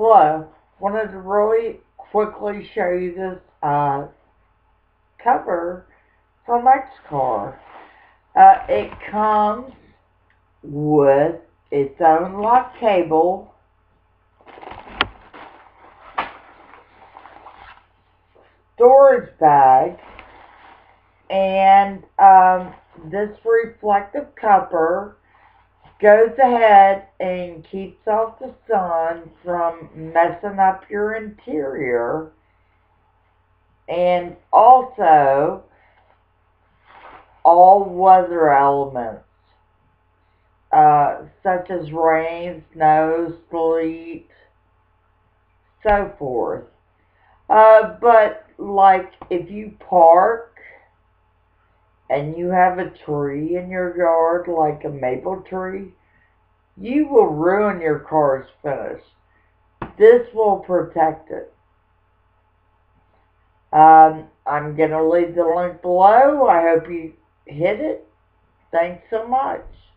Hello. Wanted to really quickly show you this cover for Mike's car. It comes with its own lock cable, storage bag, and this reflective cover goes ahead and keeps off the sun from messing up your interior, and also all weather elements such as rain, snow, sleet, so forth. But like if you park and you have a tree in your yard, like a maple tree, you will ruin your car's finish. This will protect it. I'm going to leave the link below. I hope you hit it. Thanks so much.